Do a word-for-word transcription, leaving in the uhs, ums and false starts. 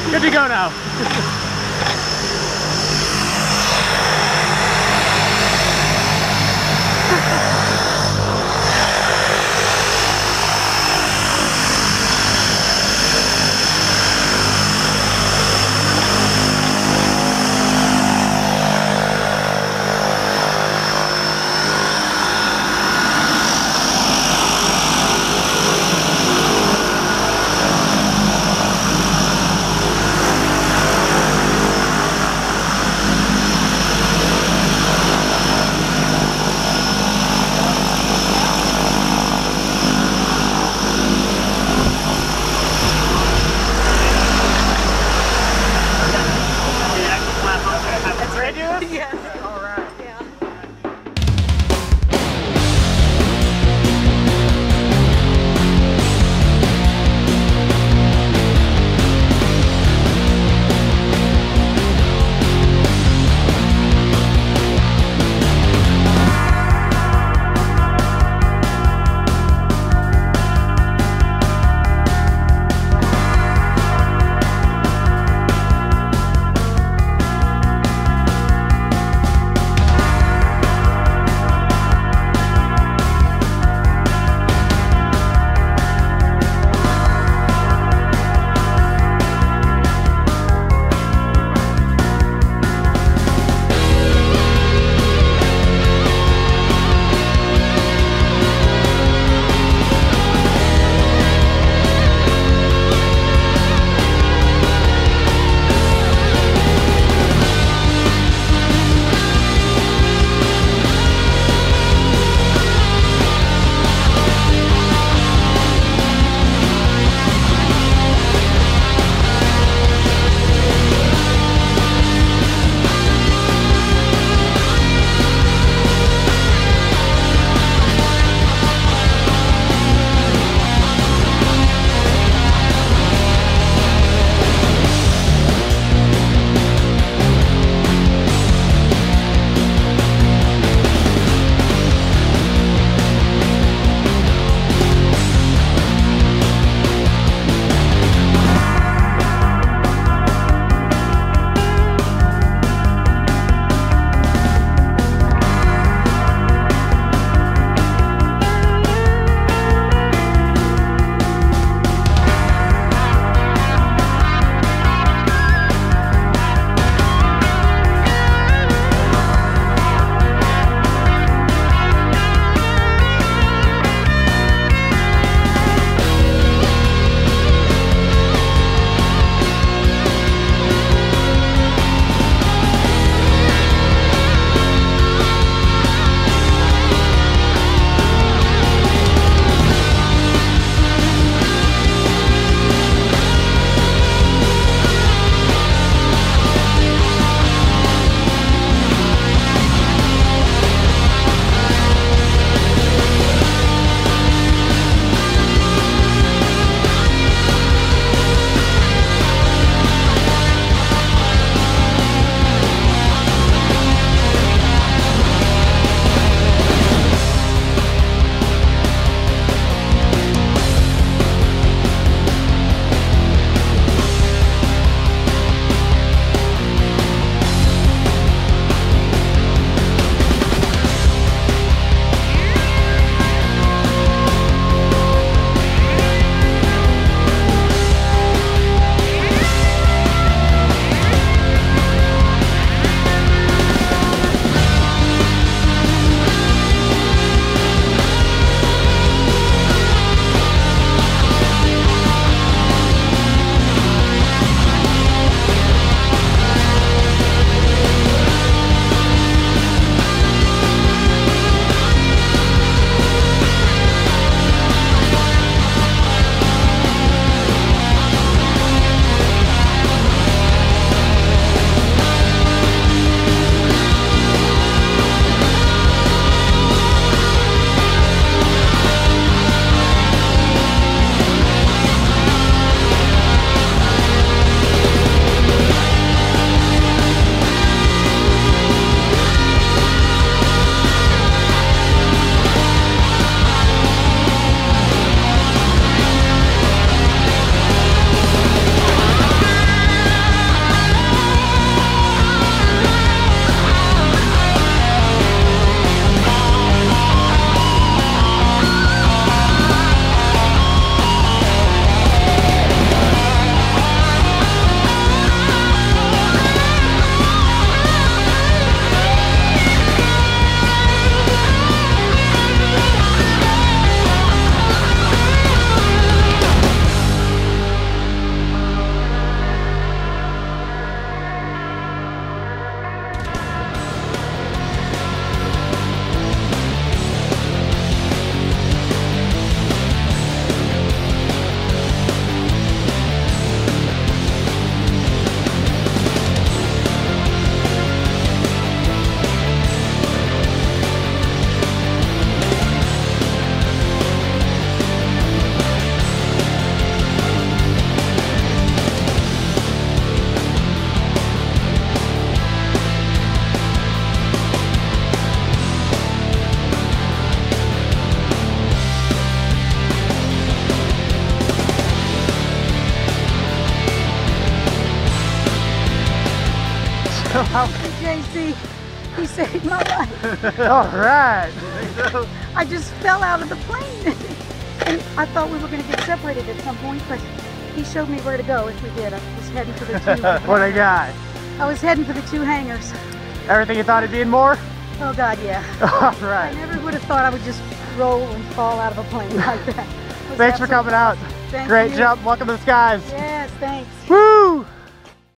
Good to go now. J C, he saved my life. All right. I just fell out of the plane. And I thought we were going to get separated at some point, but he showed me where to go if we did. I was heading for the two. What I got? I was heading for the two hangars. Everything you thought it'd be and more? Oh God, yeah. All right. I never would have thought I would just roll and fall out of a plane like that. Thanks for coming out. Thank Great you. jump. Welcome to the skies. Yes, thanks. Woo!